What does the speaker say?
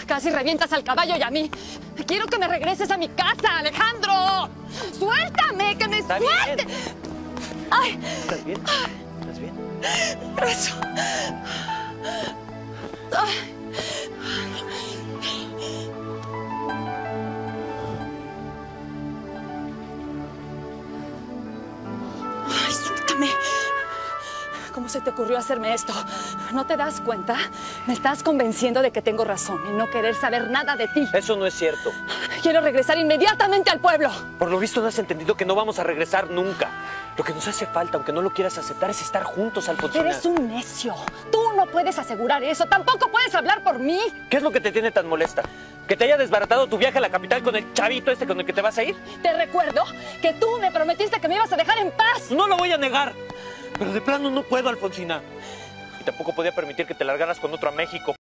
Casi revientas al caballo y a mí. Quiero que me regreses a mi casa, Alejandro. ¡Suéltame! ¡Que me suelte! ¡Ay! ¿Estás bien? ¿Estás bien? Eso. Ay. Ay, suéltame. ¿Cómo se te ocurrió hacerme esto? ¿No te das cuenta? Me estás convenciendo de que tengo razón y no querer saber nada de ti. Eso no es cierto. Quiero regresar inmediatamente al pueblo. Por lo visto no has entendido que no vamos a regresar nunca. Lo que nos hace falta, aunque no lo quieras aceptar, es estar juntos, Alfonsina. Eres un necio. Tú no puedes asegurar eso. Tampoco puedes hablar por mí. ¿Qué es lo que te tiene tan molesta? ¿Que te haya desbaratado tu viaje a la capital con el chavito este con el que te vas a ir? Te recuerdo que tú me prometiste que me ibas a dejar en paz. No lo voy a negar. Pero de plano no puedo, Alfonsina. Y tampoco podía permitir que te largaras con otro a México.